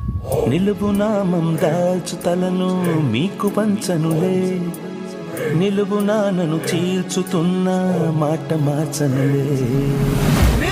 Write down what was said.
నిలువు నామం దాల్చు తలను మీకు పంచనులే, నిలువు నానను చీల్చుతున్న మాట మార్చనులే.